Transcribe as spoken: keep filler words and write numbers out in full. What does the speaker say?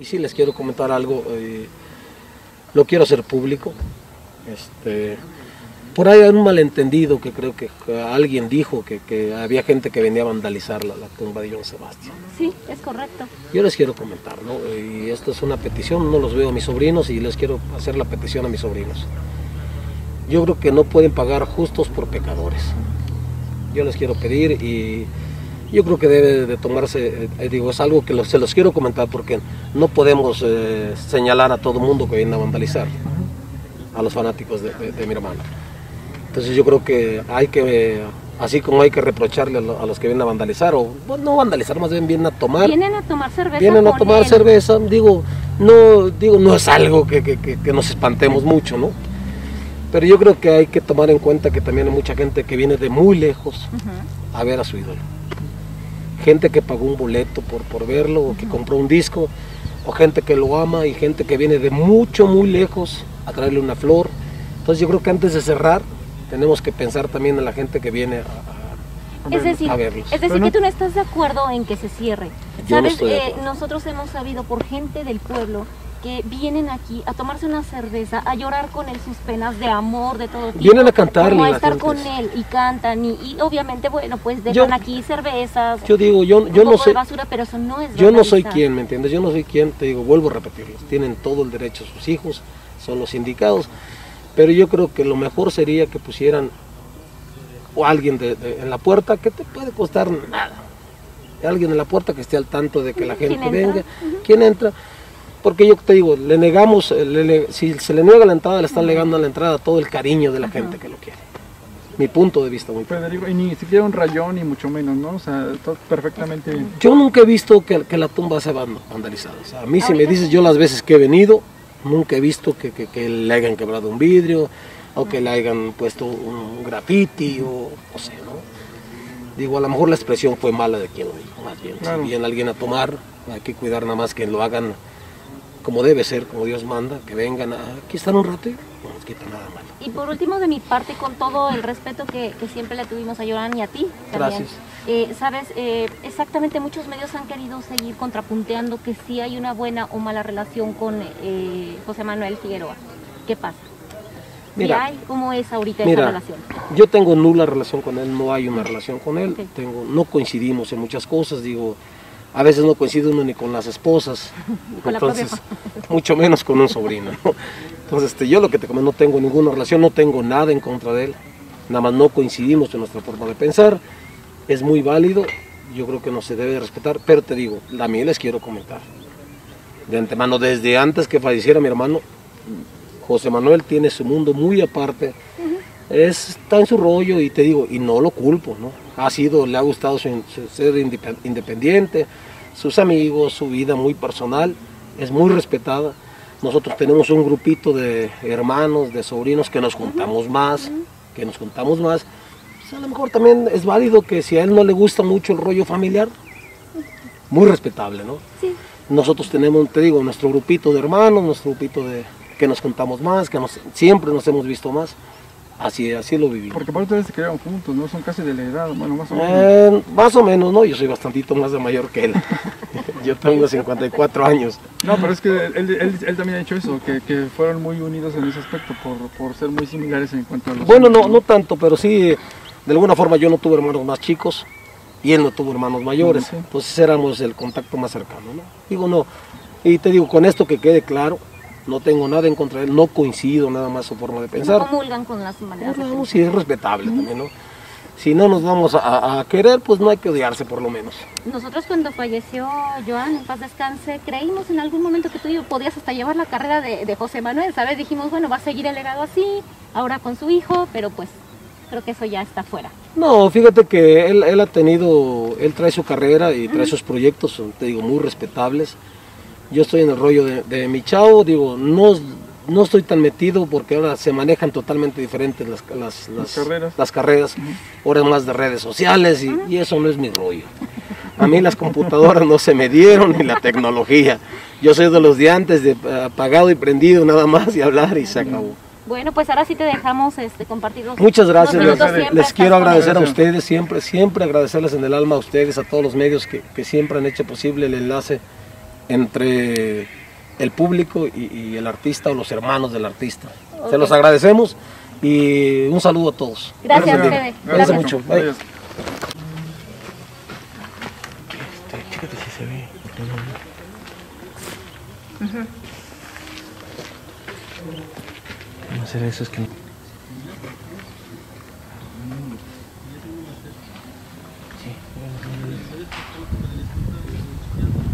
y sí les quiero comentar algo, eh, lo quiero hacer público. Este, por ahí hay un malentendido que creo que, que alguien dijo que, que había gente que venía a vandalizar la, la tumba de Johann Sebastian. Sí, es correcto. Yo les quiero comentar, ¿no? Y esto es una petición, no los veo a mis sobrinos y les quiero hacer la petición a mis sobrinos. Yo creo que no pueden pagar justos por pecadores. Yo les quiero pedir y yo creo que debe de tomarse, eh, digo, es algo que los, se los quiero comentar porque no podemos eh, señalar a todo mundo que viene a vandalizar, a los fanáticos de, de, de mi hermano. Entonces yo creo que hay que, eh, así como hay que reprocharle a, lo, a los que vienen a vandalizar, o bueno, no vandalizar, más bien vienen a tomar. Vienen a tomar cerveza. Vienen a con tomar él. cerveza, digo, no, digo, no es algo que, que, que, que nos espantemos mucho, ¿no? Pero yo creo que hay que tomar en cuenta que también hay mucha gente que viene de muy lejos uh-huh. a ver a su ídolo. Gente que pagó un boleto por, por verlo, o que uh-huh. compró un disco, o gente que lo ama y gente que viene de mucho, muy lejos a traerle una flor. Entonces yo creo que antes de cerrar, tenemos que pensar también en la gente que viene a, a, es decir, a verlos. Es decir, que tú no estás de acuerdo en que se cierre. Yo ¿Sabes? No eh, nosotros hemos sabido por gente del pueblo que vienen aquí a tomarse una cerveza, a llorar con él sus penas de amor, de todo tipo. Vienen a cantar. Como a estar con él y cantan y, y obviamente, bueno, pues dejan yo, aquí cervezas. Yo digo, yo, yo no soy basura, pero eso no es Yo no soy quien, ¿me entiendes? Yo no soy quien, te digo, vuelvo a repetirlo. Tienen todo el derecho sus hijos, son los indicados, pero yo creo que lo mejor sería que pusieran o alguien de, de, en la puerta, que te puede costar nada. Alguien en la puerta que esté al tanto de que la gente venga. Uh-huh. ¿Quién entra? Porque yo te digo, le negamos, le, le, si se le niega la entrada, le están negando a la entrada todo el cariño de la uh-huh. gente que lo quiere. Mi punto de vista muy claro. Federico, y ni siquiera un rayón, ni mucho menos, ¿no? O sea, todo perfectamente... Yo nunca he visto que, que la tumba sea vandalizada. O sea, a mí si me dices, yo las veces que he venido, nunca he visto que, que, que le hayan quebrado un vidrio, o que le hayan puesto un graffiti, o no sé, ¿no? Digo, a lo mejor la expresión fue mala de quien lo dijo, más bien. Claro. Si viene alguien a tomar, hay que cuidar nada más que lo hagan como debe ser, como Dios manda, que vengan a, aquí están un rato y no nos quita nada malo. Y por último, de mi parte, con todo el respeto que, que siempre le tuvimos a Johann y a ti también. Gracias. Eh, Sabes, eh, exactamente muchos medios han querido seguir contrapunteando que sí hay una buena o mala relación con eh, José Manuel Figueroa. ¿Qué pasa? Mira, ¿Sí hay? ¿Cómo es ahorita mira, esa relación? Yo tengo nula relación con él, no hay una relación con él, Okay. tengo, no coincidimos en muchas cosas, digo, a veces no coincide uno ni con las esposas, con entonces, mucho menos con un sobrino, ¿no? Entonces, este, yo lo que te comento, no tengo ninguna relación, no tengo nada en contra de él, nada más no coincidimos en nuestra forma de pensar, es muy válido, yo creo que no se debe respetar, pero te digo, a mí les quiero comentar, de antemano, desde antes que falleciera mi hermano, José Manuel tiene su mundo muy aparte, uh-huh. es, está en su rollo y te digo, y no lo culpo, ¿no? Ha sido, le ha gustado su, su ser independiente, sus amigos, su vida muy personal, es muy respetada. Nosotros tenemos un grupito de hermanos, de sobrinos que nos juntamos más, que nos juntamos más. Pues a lo mejor también es válido que si a él no le gusta mucho el rollo familiar, muy respetable, ¿no? Sí. Nosotros tenemos, te digo, nuestro grupito de hermanos, nuestro grupito de que nos juntamos más, que nos, siempre nos hemos visto más. Así, así lo vivimos. Porque por ustedes se criaron juntos, ¿no? Son casi de la edad, bueno, más o menos. Eh, más o menos, ¿no? Yo soy bastantito más de mayor que él. Yo tengo cincuenta y cuatro años. No, pero es que él, él, él también ha dicho eso, que, que fueron muy unidos en ese aspecto, por, por ser muy similares en cuanto a los... Bueno, no, no tanto, pero sí, de alguna forma yo no tuve hermanos más chicos y él no tuvo hermanos mayores. Sí. Entonces éramos el contacto más cercano, ¿no? Digo, no. Y te digo, con esto que quede claro, no tengo nada en contra de él, no coincido nada más su forma de pensar. No comulgan con las maneras de pensar. Sí, es respetable uh-huh. también, ¿no? Si no nos vamos a, a querer, pues no hay que odiarse por lo menos. Nosotros cuando falleció Johann, en paz descanse, creímos en algún momento que tú podías hasta llevar la carrera de, de José Manuel, ¿sabes? Dijimos, bueno, va a seguir el legado así, ahora con su hijo, pero pues creo que eso ya está fuera. No, fíjate que él, él ha tenido, él trae su carrera y trae uh-huh. sus proyectos, te digo, muy respetables. Yo estoy en el rollo de, de mi chavo, digo, no, no estoy tan metido porque ahora se manejan totalmente diferentes las, las, las, las carreras, las carreras. Uh-huh. Ahora es más de redes sociales y, uh-huh. y eso no es mi rollo. A mí las computadoras no se me dieron ni la tecnología. Yo soy de los de antes, de apagado y prendido nada más y hablar y se acabó. Bueno, pues ahora sí te dejamos este, compartir los Muchas gracias, les, les quiero agradecer a ustedes, siempre, siempre agradecerles en el alma a ustedes, a todos los medios que, que siempre han hecho posible el enlace entre el público y, y el artista o los hermanos del artista. Okay. Se los agradecemos y un saludo a todos. Gracias, Gracias, Fede. Gracias, Gracias mucho. Bye. Gracias. Este, chécate si se ve. Uh-huh. No será eso, es que... Sí.